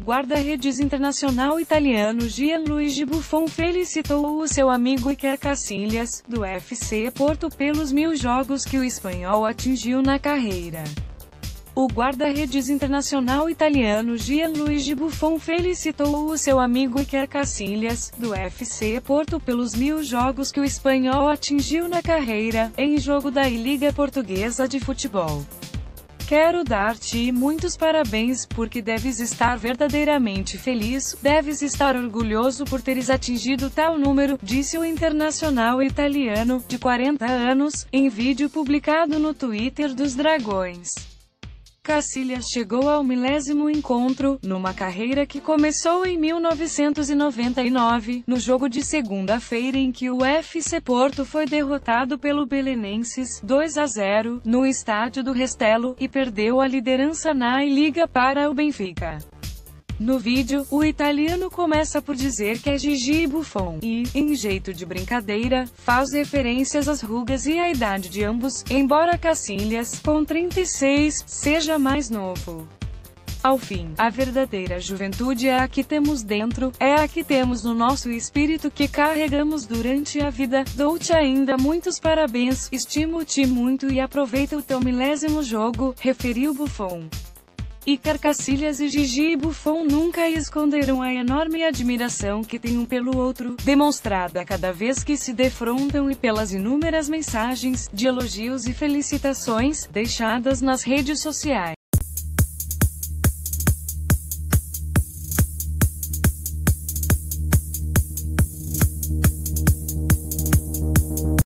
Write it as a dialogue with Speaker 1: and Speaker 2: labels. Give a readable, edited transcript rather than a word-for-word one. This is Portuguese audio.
Speaker 1: Guarda-redes internacional italiano Gianluigi Buffon felicitou o seu amigo Iker Casillas, do FC Porto, pelos 1000 jogos que o espanhol atingiu na carreira. O guarda-redes internacional italiano Gianluigi Buffon felicitou o seu amigo Iker Casillas, do FC Porto, pelos 1000 jogos que o espanhol atingiu na carreira, em jogo da Liga Portuguesa de Futebol. Quero dar-te muitos parabéns, porque deves estar verdadeiramente feliz, deves estar orgulhoso por teres atingido tal número, disse o internacional italiano, de 40 anos, em vídeo publicado no Twitter dos Dragões. Casillas chegou ao 10º encontro, numa carreira que começou em 1999, no jogo de segunda-feira em que o FC Porto foi derrotado pelo Belenenses, 2-0, no estádio do Restelo, e perdeu a liderança na Liga para o Benfica. No vídeo, o italiano começa por dizer que é Gigi Buffon, e, em jeito de brincadeira, faz referências às rugas e à idade de ambos, embora Casillas, com 36, seja mais novo. Ao fim, a verdadeira juventude é a que temos dentro, é a que temos no nosso espírito que carregamos durante a vida. Dou-te ainda muitos parabéns, estimo-te muito e aproveita o teu 10º jogo, referiu Buffon. Iker Casillas e Gigi Buffon nunca esconderam a enorme admiração que têm um pelo outro, demonstrada cada vez que se defrontam e pelas inúmeras mensagens de elogios e felicitações deixadas nas redes sociais.